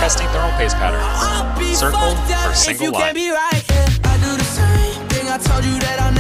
Testing thermal paste pattern. Circle for single line. I do the same thing I told you that I